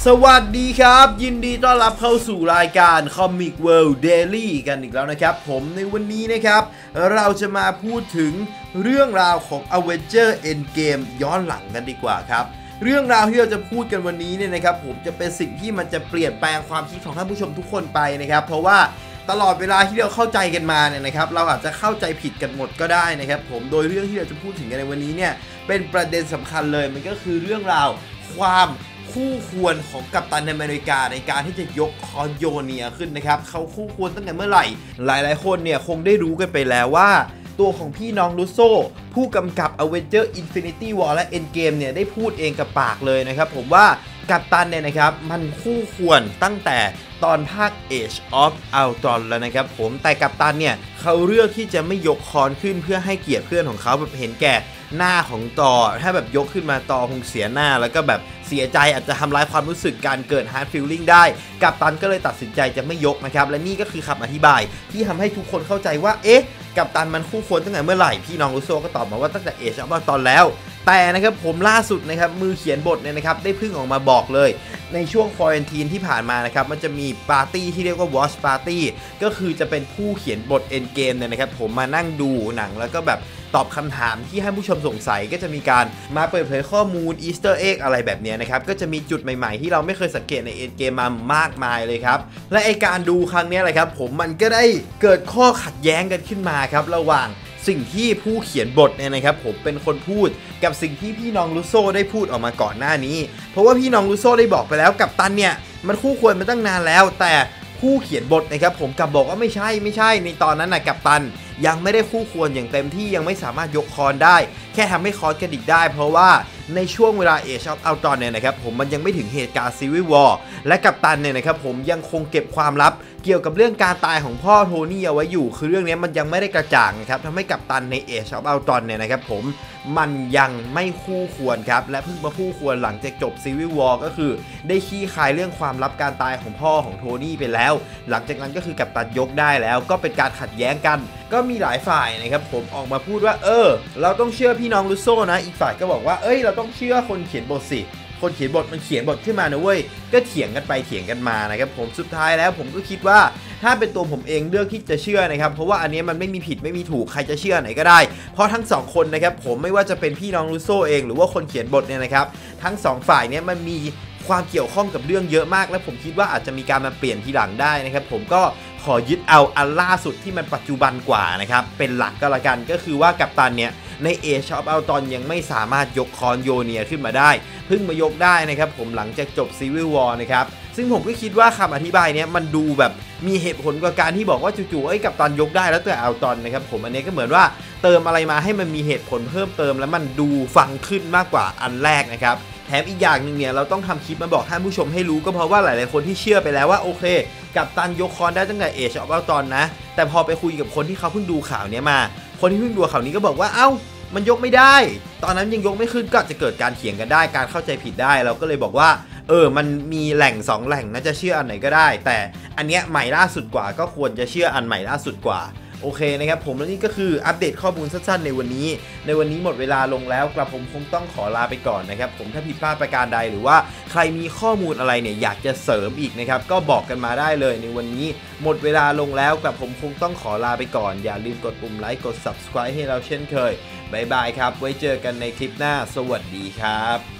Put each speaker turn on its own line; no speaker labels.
สวัสดีครับยินดีต้อนรับเข้าสู่รายการ Comic World Daily กันอีกแล้วนะครับผมในวันนี้นะครับเราจะมาพูดถึงเรื่องราวของ Avengers Endgame ย้อนหลังกันดีกว่าครับเรื่องราวที่เราจะพูดกันวันนี้เนี่ยนะครับผมจะเป็นสิ่งที่มันจะเปลี่ยนแปลงความคิดของท่านผู้ชมทุกคนไปนะครับเพราะว่าตลอดเวลาที่เราเข้าใจกันมาเนี่ยนะครับเราอาจจะเข้าใจผิดกันหมดก็ได้นะครับผมโดยเรื่องที่เราจะพูดถึงกันในวันนี้เนี่ยเป็นประเด็นสำคัญเลยมันก็คือเรื่องราวความคู่ควรของกัปตันอเมริกาในการที่จะยกคอนโยเนียขึ้นนะครับเขาคู่ควรตั้งแต่เมื่อไหร่หลายๆคนเนี่ยคงได้รู้กันไปแล้วว่าตัวของพี่น้องรูโซผู้กำกับ Avengers Infinity War และ Endgame เนี่ยได้พูดเองกับปากเลยนะครับผมว่ากัปตันเนี่ยนะครับมันคู่ควรตั้งแต่ตอนภาค Age of Ultron แล้วนะครับผมแต่กัปตันเนี่ยเขาเลือกที่จะไม่ยกคอนขึ้นเพื่อให้เกียรติเพื่อนของเขาแบบเห็นแก่หน้าของตอถ้าแบบยกขึ้นมาตอคงเสียหน้าแล้วก็แบบเสียใจอาจจะทำร้ายความรู้สึกการเกิด hard feeling ได้กัปตันก็เลยตัดสินใจจะไม่ยกนะครับและนี่ก็คือคำอธิบายที่ทำให้ทุกคนเข้าใจว่าเอ๊ะกัปตันมันคู่ควรตั้งแต่เมื่อไหร่พี่น้องรูโซก็ตอบมาว่าตั้งแต่ Age of Ultron แล้วแต่นะครับผมล่าสุดนะครับมือเขียนบทเนี่ยนะครับได้เพิ่งออกมาบอกเลยในช่วงควอรันทีนที่ผ่านมานะครับมันจะมีปาร์ตี้ที่เรียกว่า Watch Party ก็คือจะเป็นผู้เขียนบท Endgame เนี่ยนะครับผมมานั่งดูหนังแล้วก็แบบตอบคำถามที่ให้ผู้ชมสงสัยก็จะมีการมาเปิดเผยข้อมูล Easter Egg อะไรแบบนี้นะครับก็จะมีจุดใหม่ๆที่เราไม่เคยสังเกตใน Endgame มามากมายเลยครับและไอการดูครั้งนี้แหละครับผมมันก็ได้เกิดข้อขัดแย้งกันขึ้นมาครับระหว่างสิ่งที่ผู้เขียนบทเนี่ยนะครับผมเป็นคนพูดกับสิ่งที่พี่น้องรูโซได้พูดออกมาก่อนหน้านี้เพราะว่าพี่น้องรูโซได้บอกไปแล้วกัปตันเนี่ยมันคู่ควรมาตั้งนานแล้วแต่ผู้เขียนบทนะครับผมกลับบอกว่าไม่ใช่ในตอนนั้นนะกัปตันยังไม่ได้คู่ควรอย่างเต็มที่ยังไม่สามารถยกคอนได้แค่ทำให้คอนกระดิกได้เพราะว่าในช่วงเวลา Age of Ultron เนี่ยนะครับผมมันยังไม่ถึงเหตุการณ์ Civil War และกัปตันเนี่ยนะครับผมยังคงเก็บความลับเกี่ยวกับเรื่องการตายของพ่อโทนี่เอาไว้อยู่คือเรื่องนี้มันยังไม่ได้กระจ่างนะครับทำให้กัปตันใน Age of Ultron เนี่ยนะครับผมมันยังไม่คู่ควรครับและเพิ่งมาคู่ควรหลังจากจบ Civil War ก็คือได้ขี้คายเรื่องความลับการตายของพ่อของโทนี่ไปแล้วหลังจากนั้นก็คือกัปตันยกได้แล้วก็เป็นการขัดแย้งกันก็มีหลายฝ่ายนะครับผมออกมาพูดว่าเราต้องเชื่อพี่น้องรูโซนะอีกฝ่ายก็บอกว่าเราต้องเชื่อคนเขียนบทสิคนเขียนบทมันเขียนบทขึ้นมานะเว้ยก็เถียงกันไปเถียงกันมานะครับผมสุดท้ายแล้วผมก็คิดว่าถ้าเป็นตัวผมเองเลือกที่จะเชื่อนะครับเพราะว่าอันนี้มันไม่มีผิดไม่มีถูกใครจะเชื่อไหนก็ได้เพราะทั้งสองคนนะครับผมไม่ว่าจะเป็นพี่น้องรูโซเองหรือว่าคนเขียนบทเนี่ยนะครับทั้งสองฝ่ายเนี่ยมันมีความเกี่ยวข้องกับเรื่องเยอะมากและผมคิดว่าอาจจะมีการมาเปลี่ยนทีหลังได้นะครับผมก็ขอยึดเอาอันล่าสุดที่มันปัจจุบันกว่านะครับเป็นหลักก็แล้วกันก็คือว่ากัปตันเนี่ยใน Age of Ultron ยังไม่สามารถยกคอนโยเนียขึ้นมาได้เพิ่งมายกได้นะครับผมหลังจากจบ Civil War นะครับซึ่งผมก็คิดว่าคำอธิบายเนี้ยมันดูแบบมีเหตุผลกว่าการที่บอกว่าจู่ๆกัปตันยกได้แล้วแต่อัลตรอนนะครับผมอันนี้ก็เหมือนว่าเติมอะไรมาให้มันมีเหตุผลเพิ่มเติมแล้วมันดูฟังขึ้นมากกว่าอันแรกนะครับแถมอีกอย่างหนึ่งเนี่ยเราต้องทำคลิปมาบอกท่านผู้ชมให้รู้ก็เพราะว่าหลายๆคนที่เชื่อไปแล้วว่าโอเคกัปตันยกคอนได้ตั้งแต่ Age of Ultron นะแต่พอไปคุยกับคนที่เขาเพิ่งดูข่าวนี้มาคนที่เพิ่งดูข่าวนี้ก็บอกว่ามันยกไม่ได้ตอนนั้นยังยกไม่ขึ้นก็จะเกิดการเถียงกันได้การเข้าใจผิดได้เราก็เลยบอกว่ามันมีแหล่ง2แหล่งนะจะเชื่ออันไหนก็ได้แต่อันเนี้ยใหม่ล่าสุดกว่าก็ควรจะเชื่ออันใหม่ล่าสุดกว่าโอเคนะครับผมและนี่ก็คืออัปเดตข้อมูลสั้นๆในวันนี้หมดเวลาลงแล้วกระผมคงต้องขอลาไปก่อนนะครับผมถ้าผิดพลาดประการใดหรือว่าใครมีข้อมูลอะไรเนี่ยอยากจะเสริมอีกนะครับก็บอกกันมาได้เลยในวันนี้หมดเวลาลงแล้วกระผมคงต้องขอลาไปก่อนอย่าลืมกดปุ่มไลค์กด Subscribe ให้เราเช่นเคยบ๊ายบายครับไว้เจอกันในคลิปหน้าสวัสดีครับ